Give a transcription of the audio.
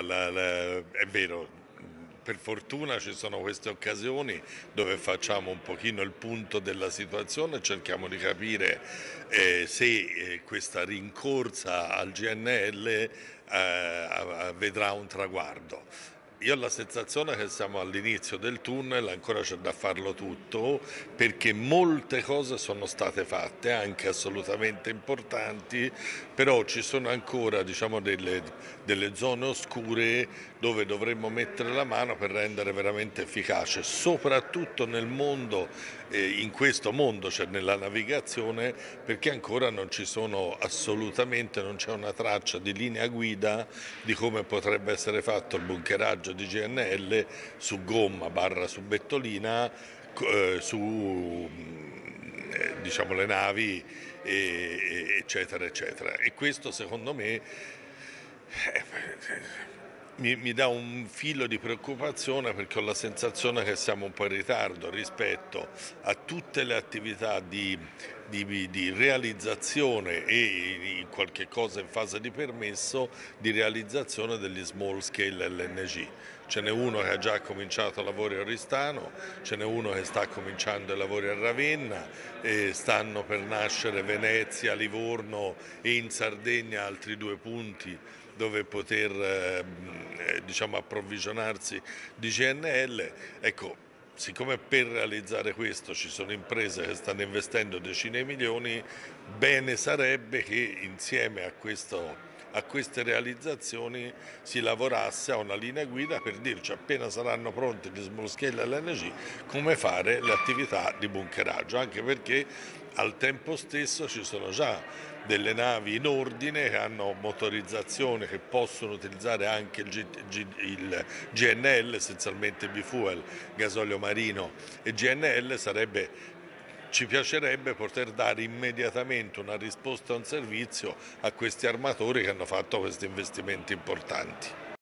è vero. Per fortuna ci sono queste occasioni dove facciamo un pochino il punto della situazione e cerchiamo di capire se questa rincorsa al GNL vedrà un traguardo. Io ho la sensazione che siamo all'inizio del tunnel, ancora c'è da farlo tutto, perché molte cose sono state fatte, anche assolutamente importanti, però ci sono ancora, diciamo, delle zone oscure dove dovremmo mettere la mano per rendere veramente efficace, soprattutto nel mondo, in questo mondo, cioè nella navigazione, perché ancora non ci sono assolutamente, non c'è una traccia di linea guida di come potrebbe essere fatto il bunkeraggio di GNL su gomma barra su bettolina, su diciamo, le navi, eccetera, eccetera. E questo secondo me mi dà un filo di preoccupazione, perché ho la sensazione che siamo un po' in ritardo rispetto a tutte le attività di realizzazione e in qualche cosa in fase di permesso di realizzazione degli small scale LNG. Ce n'è uno che ha già cominciato lavori a Oristano, ce n'è uno che sta cominciando i lavori a Ravenna, stanno per nascere Venezia, Livorno e in Sardegna altri due punti dove poter diciamo, approvvigionarsi di GNL. Ecco, siccome per realizzare questo ci sono imprese che stanno investendo decine di milioni, bene sarebbe che insieme a queste realizzazioni si lavorasse a una linea guida per dirci, appena saranno pronti gli small scale LNG, come fare le attività di bunkeraggio, anche perché al tempo stesso ci sono già delle navi in ordine che hanno motorizzazione, che possono utilizzare anche il GNL, essenzialmente B-Fuel, gasolio marino e GNL. Ci piacerebbe poter dare immediatamente una risposta a un servizio a questi armatori che hanno fatto questi investimenti importanti.